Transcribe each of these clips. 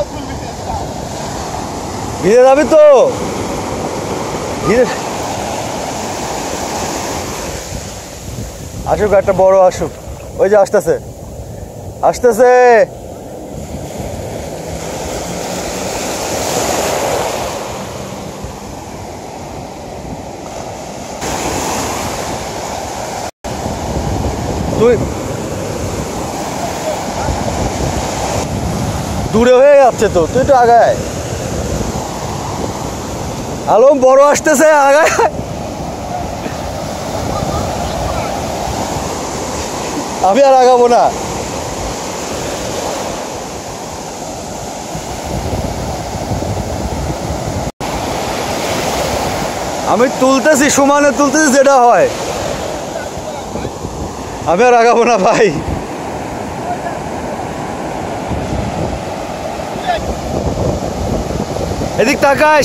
ভিড়ে যাবি তো ভিড়ে আসুক একটা বড় আসুক ওই যে আসতেছে আসতেছে তুই দূরে হয়ে যাচ্ছে তো তুই তো আগায় আলম বড় আসতেছে আগায় আমি আর আগাবো না আমি তুলতেছি সমানে তুলতেছি যেটা হয় আমি আর আগাবো না ভাই এদিক তাকাস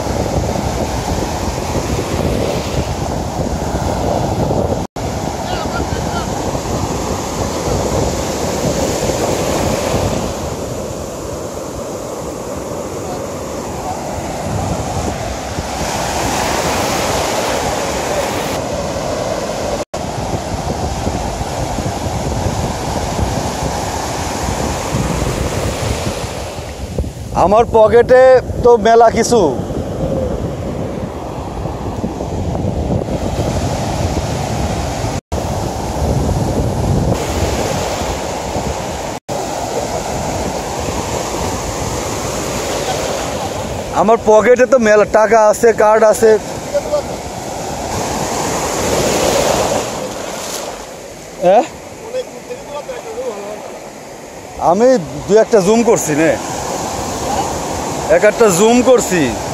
আমার পকেটে তো মেলা কিছু আমার পকেটে তো মেলা টাকা আছে কার্ড আছে আমি দু একটা জুম করছি নে এক একটা জুম করছি